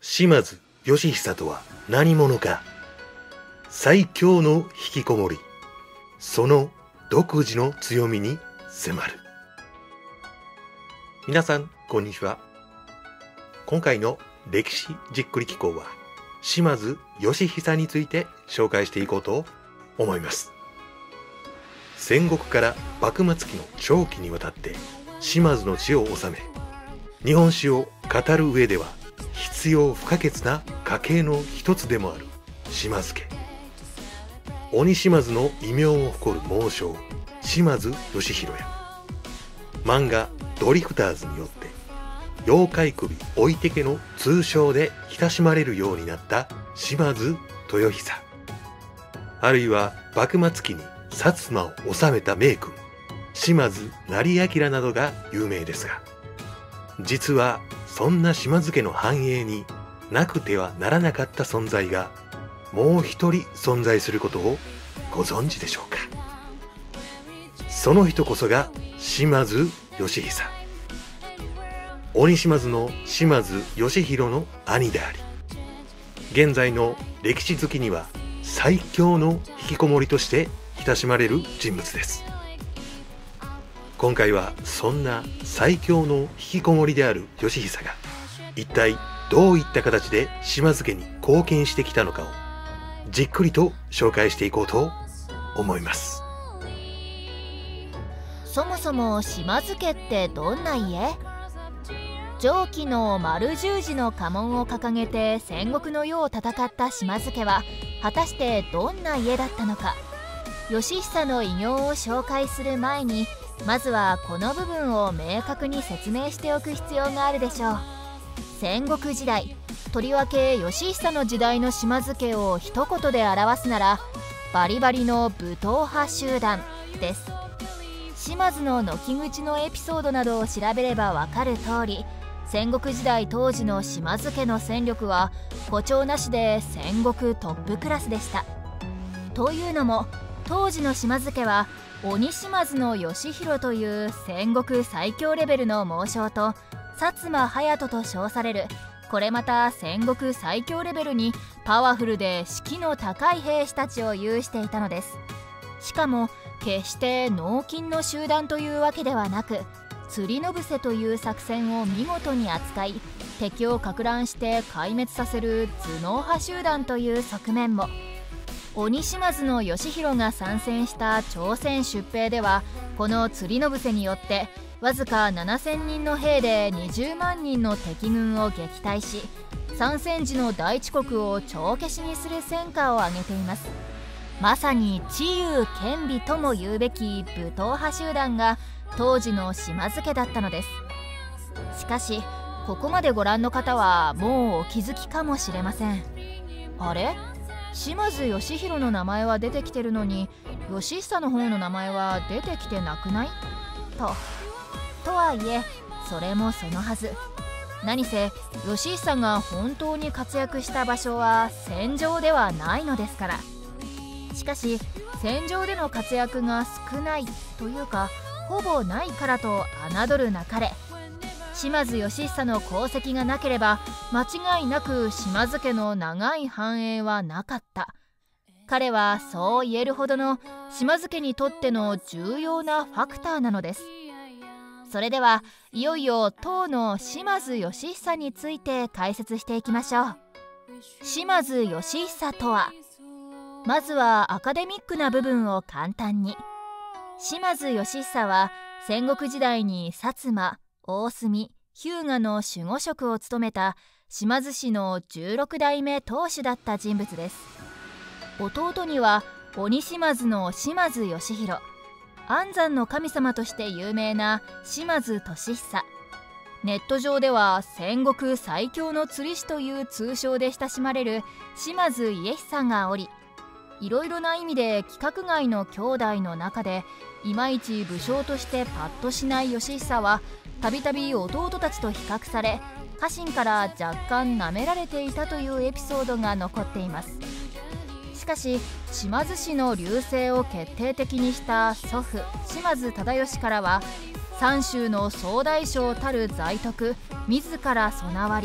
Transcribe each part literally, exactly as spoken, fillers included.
島津義久とは何者か。最強の引きこもり、その独自の強みに迫る。皆さんこんにちは。今回の歴史じっくり紀行は島津義久について紹介していこうと思います。戦国から幕末期の長期にわたって島津の地を治め、日本史を語る上では必要不可欠な家系の一つでもある島津家。鬼島津の異名を誇る猛将島津義弘や、漫画ドリフターズによって妖怪首追手家の通称で親しまれるようになった島津豊久、あるいは幕末期に薩摩を治めた名君島津成明などが有名ですが、実はそんな島津家の繁栄になくてはならなかった存在がもう一人存在することをご存知でしょうか。その人こそが島津義久、鬼島津の島津義弘の兄であり、現在の歴史好きには最強の引きこもりとして親しまれる人物です。今回はそんな最強の引きこもりである義久が一体どういった形で島津家に貢献してきたのかをじっくりと紹介していこうと思います。 そもそも島津家ってどんな家？上記の丸十字の家紋を掲げて戦国の世を戦った島津家は果たしてどんな家だったのか。義久の偉業を紹介する前に、まずはこの部分を明確に説明しておく必要があるでしょう。戦国時代、とりわけ義久の時代の島津家を一言で表すならバリバリの武闘派集団です。島津の軒口のエピソードなどを調べればわかる通り、戦国時代当時の島津家の戦力は誇張なしで戦国トップクラスでした。というのも当時の島津家は鬼島津の義弘という戦国最強レベルの猛将と薩摩隼人と称されるこれまた戦国最強レベルにパワフルで士気の高い兵士たちを有していたのです。しかも決して脳筋の集団というわけではなく、釣りの伏せという作戦を見事に扱い敵を撹乱して壊滅させる頭脳派集団という側面も。鬼島津の義弘が参戦した朝鮮出兵では、この釣りの伏せによってわずかななせんにんの兵でにじゅうまんにんの敵軍を撃退し、参戦時の大遅刻を帳消しにする戦果を挙げています。まさに知勇兼備とも言うべき武闘派集団が当時の島津家だったのです。しかしここまでご覧の方はもうお気づきかもしれません。あれ、島津義弘の名前は出てきてるのに義久の方の名前は出てきてなくない？と。とはいえそれもそのはず。何せ義久が本当に活躍した場所は戦場ではないのですから。しかし戦場での活躍が少ないというかほぼないからと侮るなかれ、島津義久の功績がなければ間違いなく島津家の長い繁栄はなかった。彼はそう言えるほどの島津家にとっての重要なファクターなのです。それではいよいよ当の島津義久について解説していきましょう。島津義久とは、まずはアカデミックな部分を簡単に。島津義久は戦国時代に薩摩、大隅、日向の守護職を務めた島津氏のじゅうろくだいめ当主だった人物です。弟には鬼島津の島津義弘、安産の神様として有名な島津俊久、ネット上では戦国最強の釣り師という通称で親しまれる島津家久がおり、いろいろな意味で規格外の兄弟の中でいまいち武将としてパッとしない義久はたびたび弟たちと比較され、家臣から若干なめられていたというエピソードが残っています。しかし島津氏の隆盛を決定的にした祖父島津忠義からは、三州の総大将たる在徳自ら備わり、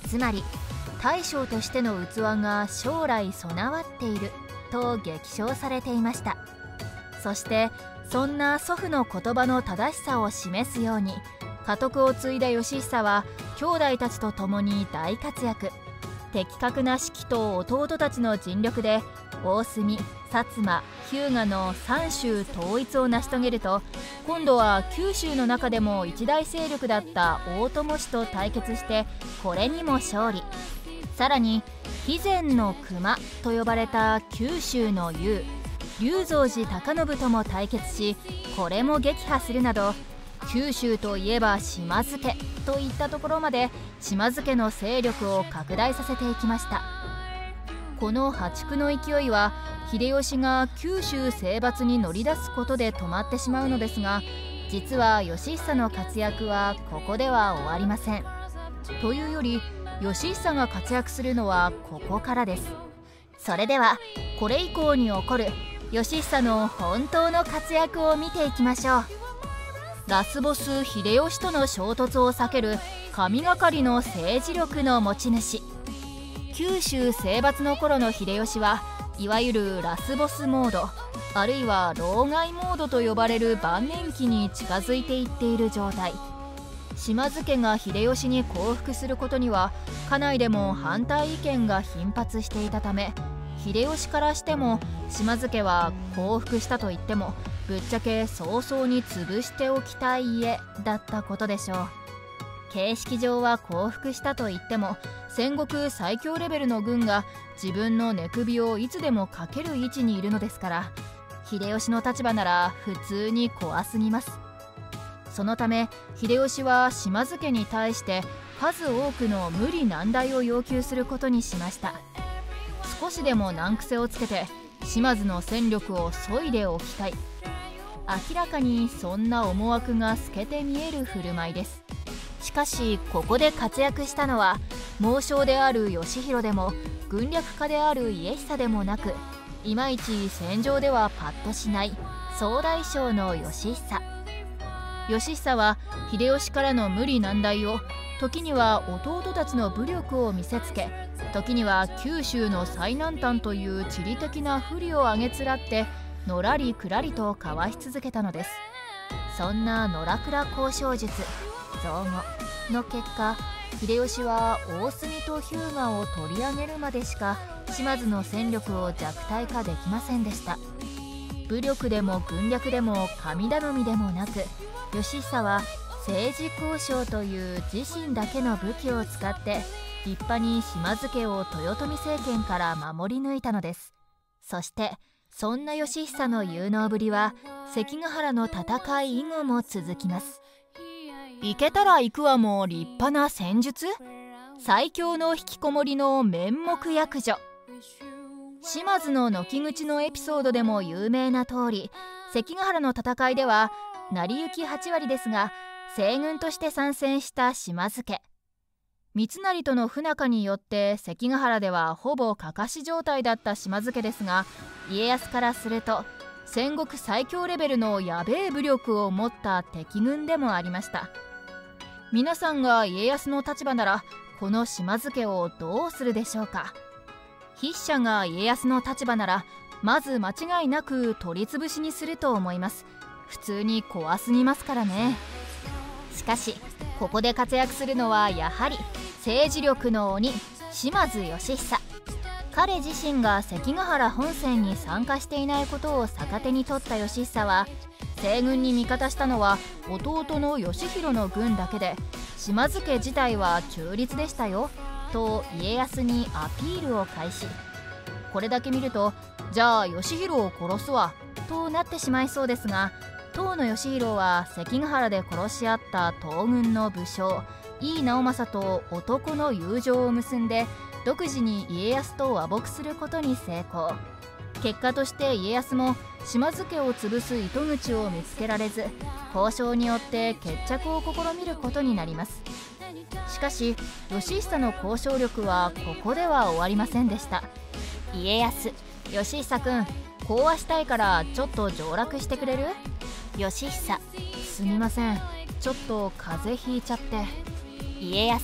つまり大将としての器が将来備わっていると激賞されていました。そしてそんな祖父の言葉の正しさを示すように、家督を継いだ義久は兄弟たちと共に大活躍。的確な指揮と弟たちの尽力で大隅、薩摩、日向の三州統一を成し遂げると、今度は九州の中でも一大勢力だった大友氏と対決してこれにも勝利。さらに肥前の熊と呼ばれた九州の雄龍蔵寺高信とも対決し、これも撃破するなど、九州といえば島津家といったところまで島津家の勢力を拡大させていきました。この破竹の勢いは秀吉が九州征伐に乗り出すことで止まってしまうのですが、実は義久の活躍はここでは終わりません。というより義久が活躍するのはここからです。それではこれ以降に起こる義久の本当の活躍を見ていきましょう。ラスボス秀吉との衝突を避ける神がかりの政治力の持ち主。九州征伐の頃の秀吉はいわゆるラスボスモード、あるいは老害モードと呼ばれる晩年期に近づいていっている状態。島津家が秀吉に降伏することには家内でも反対意見が頻発していたため、秀吉からしても島津家は降伏したといってもぶっちゃけ早々に潰しておきたい家だったことでしょう。形式上は降伏したといっても戦国最強レベルの軍が自分の寝首をいつでもかける位置にいるのですから、秀吉の立場なら普通に怖すぎます。そのため秀吉は島津家に対して数多くの無理難題を要求することにしました。少しでも難癖をつけて島津の戦力を削いでおきたい。明らかにそんな思惑が透けて見える振る舞いです。しかしここで活躍したのは猛将である義弘でも軍略家である家久でもなく、いまいち戦場ではパッとしない総大将の義久。義久は秀吉からの無理難題を時には弟たちの武力を見せつけ、時には九州の最南端という地理的な不利を挙げつらってのらりくらりとかわし続けたのです。そんな野良倉交渉術造語の結果、秀吉は大隅と日向を取り上げるまでしか島津の戦力を弱体化できませんでした。武力でも軍略でも神頼みでもなく、義久は政治交渉という自身だけの武器を使って立派に島津家を豊臣政権から守り抜いたのです。そしてそんな義久の有能ぶりは関ヶ原の戦い以後も続きます。行けたら行くわも立派な戦術、最強の引きこもりの面目役所。島津の軒口のエピソードでも有名な通り、関ヶ原の戦いでは成り行きはち割ですが西軍として参戦した島津家。三成との不仲によって関ヶ原ではほぼかかし状態だった島津家ですが、家康からすると戦国最強レベルのやべえ武力を持った敵軍でもありました。皆さんが家康の立場ならこの島津家をどうするでしょうか。筆者が家康の立場ならまず間違いなく取り潰しにすると思います。普通に怖すぎますからね。しかしここで活躍するのはやはり政治力の鬼島津義久。彼自身が関ヶ原本戦に参加していないことを逆手に取った義久は、西軍に味方したのは弟の義弘の軍だけで島津家自体は中立でしたよと家康にアピールを開始。これだけ見るとじゃあ義弘を殺すわとなってしまいそうですが、当の義弘は関ヶ原で殺し合った東軍の武将井伊直政と男の友情を結んで独自に家康と和睦することに成功。結果として家康も島津家を潰す糸口を見つけられず、交渉によって決着を試みることになります。しかし義久の交渉力はここでは終わりませんでした。家康、義久君、講和したいからちょっと上洛してくれる？義久、すみません、ちょっと風邪ひいちゃって。家康、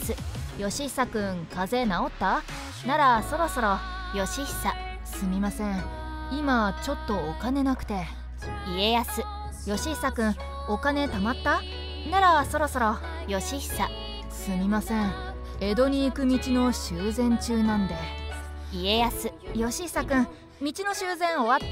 義久くん風邪治った？ならそろそろ。義久、すみません、今ちょっとお金なくて。家康、義久くんお金貯まった？ならそろそろ。義久、すみません、江戸に行く道の修繕中なんで。家康、義久くん道の修繕終わった？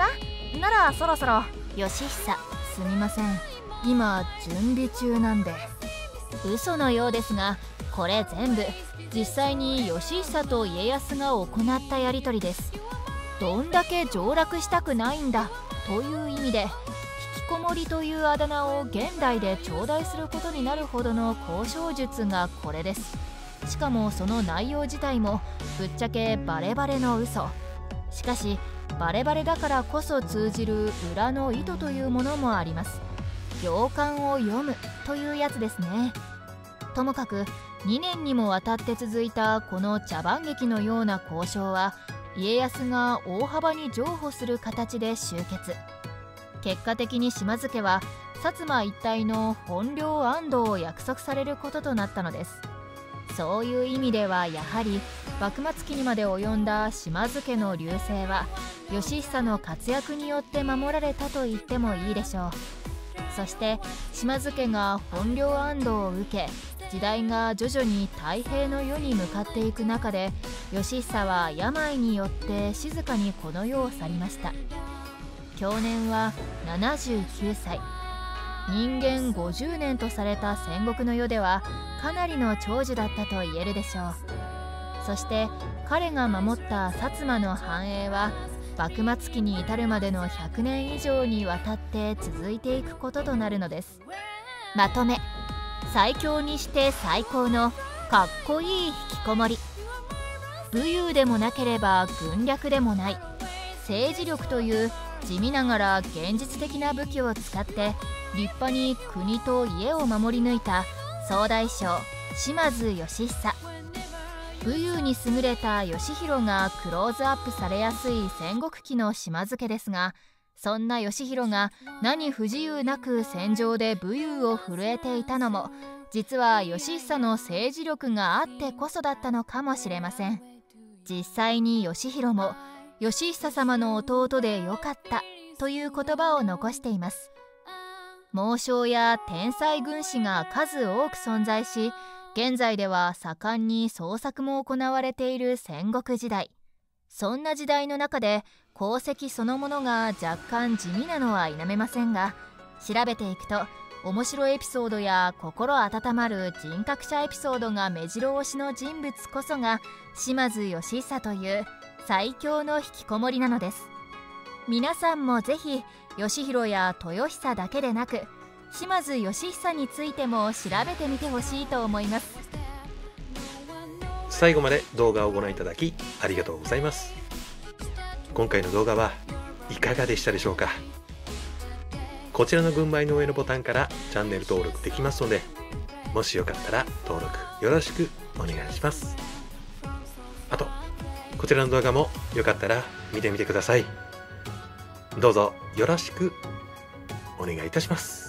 ならそろそろ。義久、すみません、今準備中なんで。嘘のようですが、これ全部実際に義久と家康が行ったやり取りです。どんだけ上洛したくないんだという意味で、引きこもりというあだ名を現代で頂戴することになるほどの交渉術がこれです。しかもその内容自体もぶっちゃけバレバレの嘘。しかしバレバレだからこそ通じる裏の意図というものもあります。行間を読むというやつですね。ともかくにねんにもわたって続いたこの茶番劇のような交渉は、家康が大幅に譲歩する形で終結。結果的に島津家は薩摩一帯の本領安堵を約束されることとなったのです。そういう意味ではやはり幕末期にまで及んだ島津家の隆盛は義久の活躍によって守られたと言ってもいいでしょう。そして島津家が本領安堵を受け、時代が徐々に太平の世に向かっていく中で、義久は病によって静かにこの世を去りました。享年はななじゅうきゅうさい。人間ごじゅうねんとされた戦国の世ではかなりの長寿だったと言えるでしょう。そして彼が守った薩摩の繁栄は幕末期に至るまでのひゃくねん以上にわたって続いていくこととなるのです。まとめ、最強にして最高のかっこいい引きこもり。武勇でもなければ軍略でもない政治力という地味ながら現実的な武器を使って立派に国と家を守り抜いた総大将島津義久。武勇に優れた義弘がクローズアップされやすい戦国期の島津家ですが、そんな義弘が何不自由なく戦場で武勇を震えていたのも、実は義久の政治力があってこそだったのかもしれません。実際に義弘も義久様の弟でよかったという言葉を残しています。猛将や天才軍師が数多く存在し、現在では盛んに創作も行われている戦国時代。そんな時代の中で功績そのものが若干地味なのは否めませんが、調べていくと面白いエピソードや心温まる人格者エピソードが目白押しの人物こそが島津義久という最強の引きこもりなのです。皆さんもぜひ義弘や豊久だけでなく島津義久についても調べてみてほしいと思います。 最後まで動画をご覧いただきありがとうございます。今回の動画はいかがでしたでしょうか。こちらの軍配の上のボタンからチャンネル登録できますので、もしよかったら登録よろしくお願いします。あとこちらの動画もよかったら見てみてください。どうぞよろしくお願いいたします。